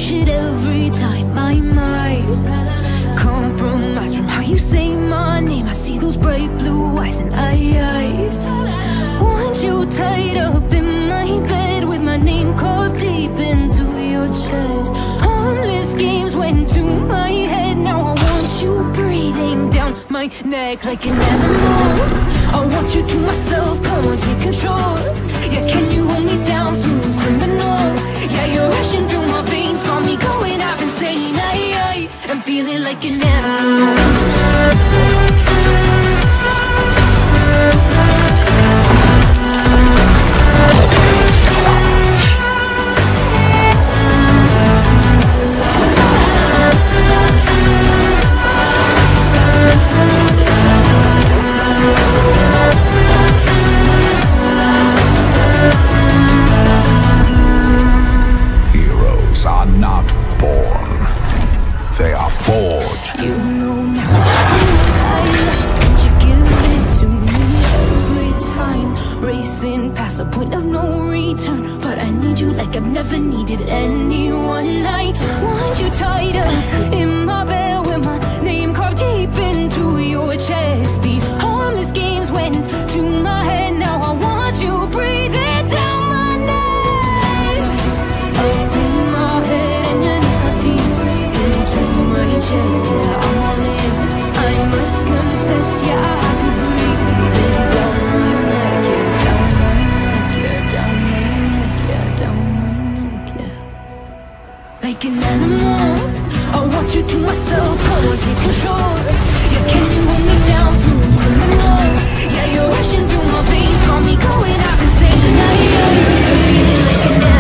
push it every time I might compromise from how you say my name. I see those bright blue eyes and I want you tied up in my bed with my name carved deep into your chest. Harmless games went to my head. Now I want you breathing down my neck like an animal. I want you to myself, come on, take control. Yeah, can you hold me down, smooth criminal? Yeah, you're rushing through my veins, got me going half insane. I'm feeling like an animal. Heroes are not born, they are forged. You know and you give it to me every time. Racing past the point of no return, but I need you like I've never needed anyone. I want you tied up in my bed with my name carved deep into your chest. These harmless games went to my head. Now I want you breathing down my neck, up in my head, and your name's carved deep into my chest. Yeah, I'm all in, I must confess. Yeah, I have you breathing down my neck. Yeah, down my neck. Yeah, down my neck. Yeah, down my neck. Yeah, like an animal, I want you to myself, come on, take control. Yeah, can you hold me down, smooth criminal? Yeah, you're rushing through my veins, got me going half insane. I'm feeling like an animal.